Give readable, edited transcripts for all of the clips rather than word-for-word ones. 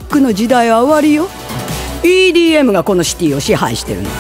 クの時代は終わりよ。 EDM がこのシティを支配してるの。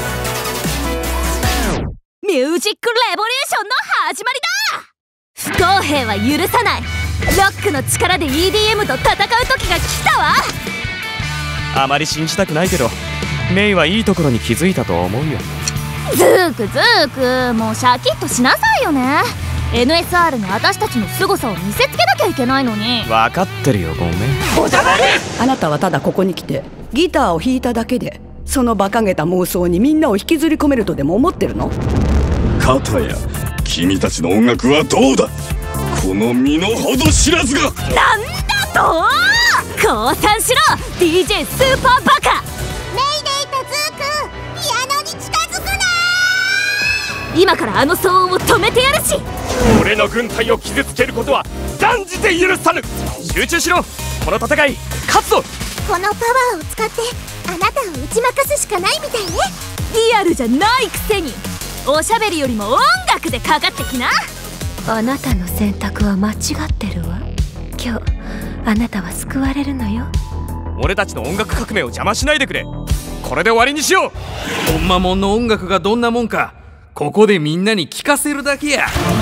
ミュージックレボリューションの始まりだ。不公平は許さない。ロックの力で EDM と戦う時が来たわ。 あまり信じたくないけどメイはいいところに気づいたと思うよ。 ズークズーク、もうシャキッとしなさいよね。 NSR に私たちの凄さを見せつけなきゃいけないのに。 分かってるよ、ごめん。 あなたはただここに来てギターを弾いただけでその馬鹿げた妄想にみんなを引きずり込めるとでも思ってるの？ かたや君たちの音楽はどうだ、この身の程知らずが。 なんだと？降参しろ DJ スーパーバカ。 メイデイとズーク、ピアノに近づくな。 今からあの騒音を止めてやるし。 俺の軍隊を傷つけることは断じて許さぬ。集中しろ、この戦い勝つぞ。 このパワーを使ってあなたを打ち負かすしかないみたいね。 リアルじゃないくせにおしゃべりよりも音楽でかかってきな。 あなたの選択は間違ってるわ。今日あなたは救われるのよ。 俺たちの音楽革命を邪魔しないでくれ。これで終わりにしよう。 ほんまもんの音楽がどんなもんかここでみんなに聞かせるだけや。